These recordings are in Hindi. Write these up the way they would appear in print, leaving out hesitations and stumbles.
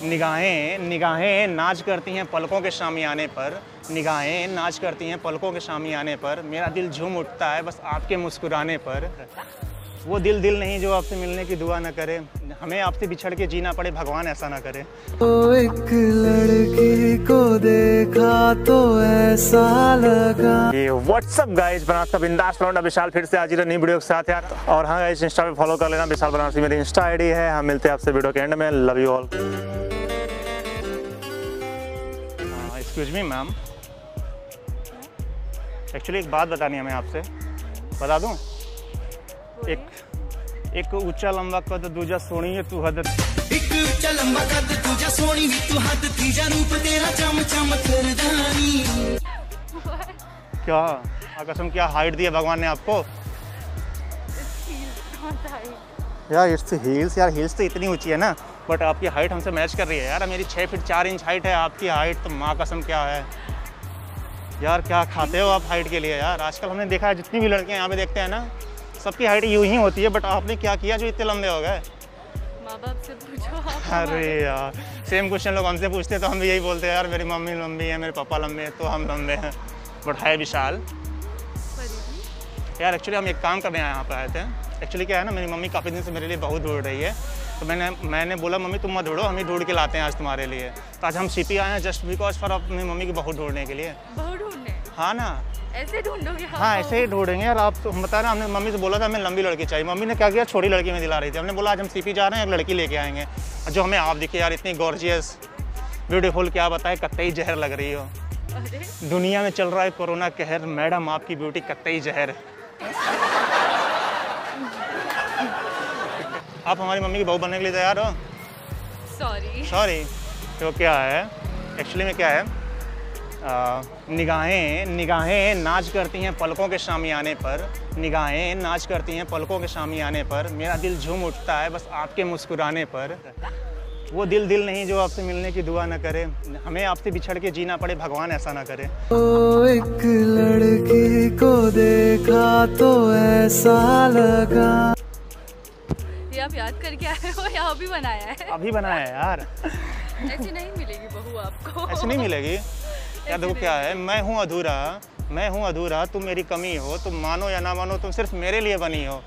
निगाहें निगाहें नाच करती हैं पलकों के शामियाने पर, निगाहें नाच करती हैं पलकों के शामियाने पर, मेरा दिल झूम उठता है बस आपके मुस्कुराने पर। वो दिल नहीं जो आपसे मिलने की दुआ न करे, हमें आपसे बिछड़ के जीना पड़े भगवान ऐसा ना करे। तो एक लड़की को देखा तो ऐसा लगा। ये व्हाट्सअप गाइस, बनारस बिंदास लौंडा विशाल फिर से हाजिर है नई वीडियो के साथ यार। और हाँ गाइस, इंस्टा पे फॉलो कर लेना, विशाल बनारसी मेरी इंस्टा आईडी है। हम मिलते हैं आपसे वीडियो के एंड में। Love you all. Excuse me ma'am, actually एक बात बतानी है हमें आपसे, बता दूं? एक ऊंचा लंबा कद दूजा सोनी है तू हद, एक ऊंचा लंबा कद दूजा सोनी है तू हद, तीजा रूप तेरा चम चम करदानी। क्या कसम, क्या हाइट दी है भगवान ने आपको यार। इट्स हील्स यार, हील्स तो इतनी ऊंची है ना, बट आपकी हाइट हमसे मैच कर रही है यार। मेरी 6 फीट 4 इंच हाइट है, आपकी हाइट तो माँ कसम क्या है यार। क्या खाते हो आप हाइट के लिए यार? आजकल हमने देखा है जितनी भी लड़कियां यहाँ पे देखते हैं ना, सबकी हाइट यूं ही होती है, बट आपने क्या किया जो इतने लंबे हो गए? माँ बाप से पूछो आप। अरे यार, सेम क्वेश्चन लोग हमसे पूछते हैं तो हम भी यही बोलते हैं यार, मेरी मम्मी लंबी है, मेरे पापा लंबे हैं तो हम लंबे हैं, बट है विशाल यार। एक्चुअली हम एक काम करने यहाँ पे आए थे। एक्चुअली क्या है ना, मेरी मम्मी काफ़ी दिन से मेरे लिए बहुत ढूंढ रही है, तो मैंने बोला मम्मी तुम मत ढूंढो, हम ही ढूंढ के लाते हैं आज तुम्हारे लिए। तो आज हम सीपी आए हैं जस्ट बिकॉज फॉर अपनी मम्मी की बहू ढूंढने के लिए। बहू ढूंढने? हाँ ना, ऐसे ढूंढोगे? हाँ ऐसे ही ढूंढेंगे यार। आप तो बता रहे, हमने मम्मी से बोला था हमें लंबी लड़की चाहिए, मम्मी ने क्या किया, छोटी लड़की में दिला रही थी। हमने बोला आज हम सीपी जा रहे हैं, एक लड़की लेके आएंगे जो हमें आप दिखे यार, इतनी गॉर्जियस ब्यूटीफुल, क्या बताए, कत्तई जहर लग रही हो। दुनिया में चल रहा है कोरोना कहर, मैडम आपकी ब्यूटी कत्तई जहर है। आप हमारी मम्मी की बहू बनने के लिए तैयार हो? सॉरी। तो क्या है एक्चुअली में, क्या है, निगाहें नाच करती हैं पलकों के शामियाने पर, निगाहें नाच करती हैं पलकों के शामियाने पर, मेरा दिल झूम उठता है बस आपके मुस्कुराने पर। वो दिल नहीं जो आपसे मिलने की दुआ न करे, हमें आपसे बिछड़ के जीना पड़े भगवान ऐसा ना करे। तो एक लड़की को देखा तो ऐसा लगा। ये आप याद करके आए हो या अभी बनाया है? अभी बनाया है यार। ऐसी नहीं मिलेगी बहू आपको। ऐसी नहीं मिलेगी यार। देखो क्या है, मैं हूँ अधूरा, तुम मेरी कमी हो, तुम मानो या ना मानो, तुम सिर्फ मेरे लिए बनी हो।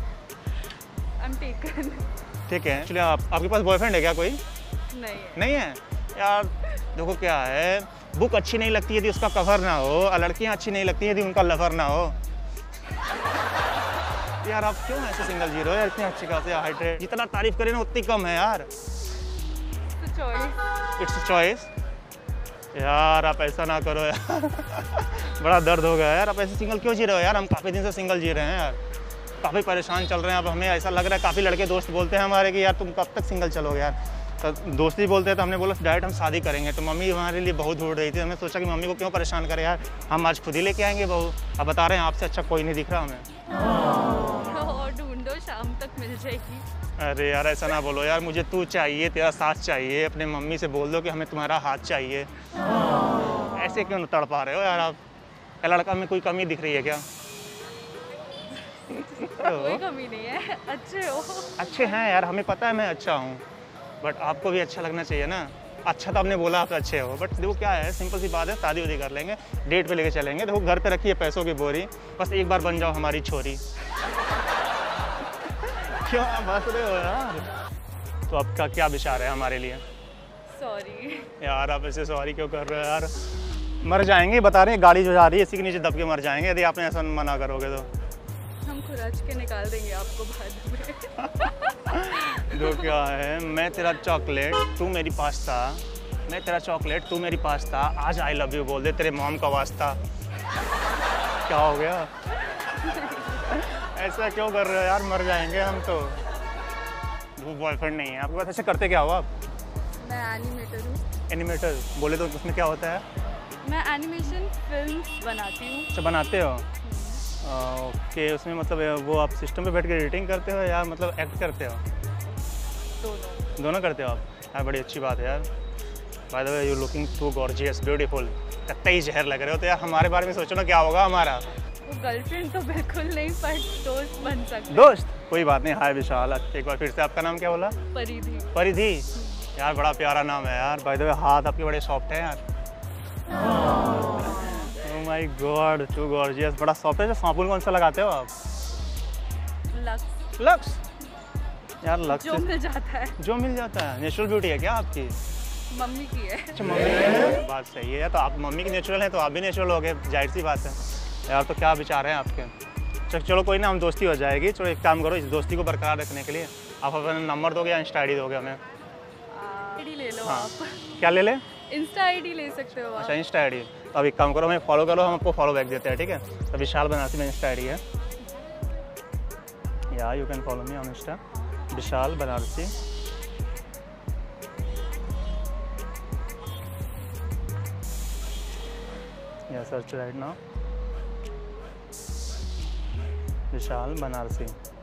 ठीक है। एक्चुअली आपके पास बॉयफ्रेंड है क्या कोई? नहीं है यार। देखो क्या है, बुक अच्छी नहीं लगती यदि उसका कवर ना हो, और लड़कियाँ अच्छी नहीं लगती यदि उनका लवर ना हो। यार आप क्यों ऐसे सिंगल जी रहे हो यार? इतनी अच्छी खासी हाइट है, जितना तारीफ करें ना उतनी कम है यार। इट्स चॉइस यार, आप ऐसा ना करो यार। बड़ा दर्द हो गया यार। आप ऐसे सिंगल क्यों जी रहे हो यार? हम काफ़ी दिन से सिंगल जी रहे हैं यार, काफ़ी परेशान चल रहे हैं। अब हमें ऐसा लग रहा है, काफ़ी लड़के दोस्त बोलते हैं हमारे कि यार तुम कब तक सिंगल चलोगे यार। तो दोस्त ही बोलते हैं, तो हमने बोला डायरेक्ट हम शादी करेंगे। तो मम्मी हमारे लिए बहुत ढूंढ रही थी, हमने सोचा कि मम्मी को क्यों परेशान करें यार, हम आज खुद ही लेके आएंगे बहू। अब बता रहे हैं आपसे अच्छा कोई नहीं दिख रहा हमें। ढूंढो, शाम तक मिल जाएगी। अरे यार ऐसा ना बोलो यार, मुझे तू चाहिए, तेरा साथ चाहिए। अपने मम्मी से बोल दो कि हमें तुम्हारा हाथ चाहिए। ऐसे क्यों तड़पा रहे हो यार आप? क्या लड़का में कोई कमी दिख रही है क्या? कोई कमी नहीं है, अच्छे हो। अच्छे हैं यार, हमें पता है मैं अच्छा हूँ, बट आपको भी अच्छा लगना चाहिए ना। अच्छा तो आपने बोला आप तो अच्छे हो, बट देखो क्या है, सिंपल सी बात है, शादी उदी कर लेंगे, डेट पे लेके चलेंगे। देखो घर पे रखी है पैसों की बोरी, बस एक बार बन जाओ हमारी छोरी। क्यों आप हंस रहे हो यार? तो आपका क्या विचार है हमारे लिए? सॉरी यार, आप ऐसे सॉरी क्यों कर रहे हो यार? मर जाएंगे, बता रहे हैं, गाड़ी जो जा रही है इसी के नीचे दब के मर जाएंगे यदि आपने ऐसा मना करोगे तो। हम खुराच के निकाल देंगे आपको बाद में। जो क्या है, मैं तेरा चॉकलेट तू मेरी पास्ता, मैं तेरा चॉकलेट तू मेरी पास्ता, आज आई लव यू बोल दे तेरे मॉम का वास्ता। क्या हो गया? ऐसा क्यों कर रहे हो यार? मर जाएंगे हम तो। वो बॉयफ्रेंड नहीं है आपके पास? ऐसे करते क्या हो आप? मैं एनिमेटर हूँ। एनिमेटर बोले तो उसमें क्या होता है? मैं एनिमेशन फिल्म्स बनाती हूँ। अच्छा, बनाते हो? ओके, उसमें मतलब वो आप सिस्टम पे बैठ के एडिटिंग करते हो या मतलब एक्ट करते हो? दोनों करते हो आप यार। बड़ी अच्छी बात है यार। By the way you looking too gorgeous beautiful, कत्तई जहर लग रहे हो। तो यार हमारे बारे में सोचो ना, क्या होगा हमारा? वो गर्लफ्रेंड तो बिल्कुल नहीं, पर दोस्त बन सकते। दोस्त? कोई बात नहीं। हाय विशाल, एक बार फिर से आपका नाम क्या बोला? परिधि। परिधि यार बड़ा प्यारा नाम है यार। बाय द वे हाथ आपके बड़े सॉफ्ट हैं यार। Oh my god, too gorgeous. बड़ा सॉफ्ट है। साबुन कौन सा लगाते हो आप? लक्स। लक्स यार, लक्स जो मिल जाता है। जो मिल जाता है। नेचुरल ब्यूटी है क्या आपकी? मम्मी की है। अच्छा मम्मी की है। बात सही है। तो आप मम्मी की नेचुरल हैं तो आप भी नेचुरल हो गए, जाहिर सी बात है यार। तो क्या विचार हैं आपके? चलो कोई ना, हम दोस्ती हो जाएगी। चलो एक काम करो, इस दोस्ती को बरकरार रखने के लिए आप अपना नंबर दोगे या इंस्टा ID दोगे हमें? आईडी ले लो हाँ। आप। क्या ले लें? इंस्टा आईडी ले सकते हो आप। अच्छा इंस्टा ID। तो अब एक काम करो, हमें फॉलो करो, हम आपको फॉलो बैक देते हैं, ठीक है? तो विशाल बनारसी में इंस्टा ID है। या you can follow me on insta, Vishal Banarasi. या search right now Vishal Banarasi.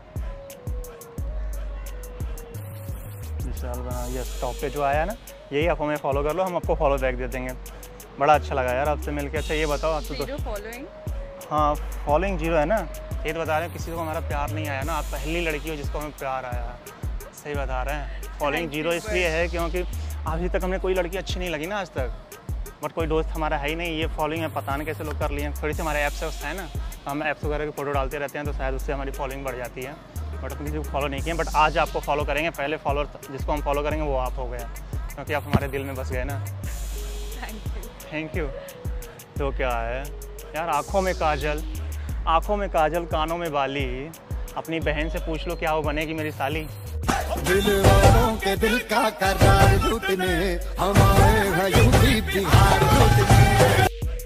Vishal Banarasi, yes top पे जो आया है ना, यही आप हमें फॉलो कर लो, हम आपको फॉलो बैक दे देंगे। बड़ा अच्छा लगा यार आपसे मिलके। अच्छा ये बताओ आपको तो, फॉलोइंग? हाँ फॉलोइंग 0 है ना। ये तो बता रहे हैं किसी को हमारा प्यार नहीं आया ना, आप पहली लड़की हो जिसको हमें प्यार आया। सही बता रहे हैं। फॉलोइंग 0 इसलिए है क्योंकि अभी तक हमें कोई लड़की अच्छी नहीं लगी ना आज तक, बट कोई दोस्त हमारा है ही नहीं। ये फॉलोइंग है पता नहीं कैसे लोग कर लिए। थोड़ी सी हमारे ऐप्स है ना, हम ऐप्स वगैरह की फ़ोटो डालते रहते हैं तो शायद उससे हमारी फॉलोइंग बढ़ जाती है। बट अपनी किसी को फॉलो नहीं किए, बट आज आपको फॉलो करेंगे। पहले फॉलोअर जिसको हम फॉलो करेंगे वो आप हो गए, क्योंकि आप हमारे दिल में बस गए ना। Thank you. तो क्या है यार, आँखों में काजल, कानों में बाली, अपनी बहन से पूछ लो क्या वो बनेगी मेरी साली। दिल वालों के दिल का करार लूटने हमारे हैं यूपी बिहार लूटने।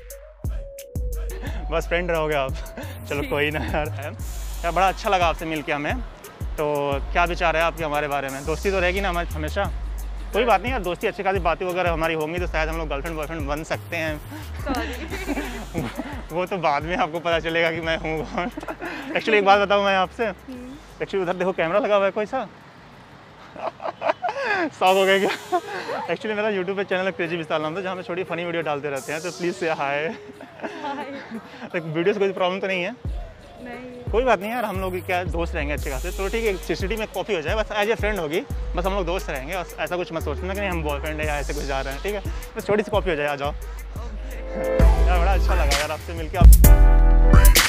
बस फ्रेंड रहोगे आप। चलो कोई ना यार बड़ा अच्छा लगा आपसे मिलके हमें। तो क्या विचार है आपके हमारे बारे में? दोस्ती तो रहेगी ना हमारी हमेशा? कोई बात नहीं यार, दोस्ती अच्छी खासी बातें वगैरह हमारी होंगी तो शायद हम लोग गर्लफ्रेंड बॉयफ्रेंड बन सकते हैं। वो तो बाद में आपको पता चलेगा कि मैं हूँ कौन। एक्चुअली एक बात बताऊँ मैं आपसे, एक्चुअली उधर देखो कैमरा लगा हुआ है कोई सा। शौक हो गया क्या? एक्चुअली मेरा यूट्यूब पे चैनल है क्रेजी विशाल नाम से, जहाँ पे छोटी फनी वीडियो डालते रहते हैं, तो प्लीज़ से हाय। वीडियो से कोई प्रॉब्लम तो नहीं है? नहीं। कोई बात नहीं यार, हम लोग क्या दोस्त रहेंगे अच्छे खासे। तो ठीक है, CCTV में कॉपी हो जाए, बस एज ए फ्रेंड होगी, बस हम लोग दोस्त रहेंगे। बस ऐसा कुछ मत सोचना कि नहीं हम बॉयफ्रेंड है या ऐसे कुछ जा रहे हैं, ठीक है? बस छोटी सी कॉपी हो जाए, आ जाओ। यार बड़ा अच्छा लगा यार आपसे मिलके। आप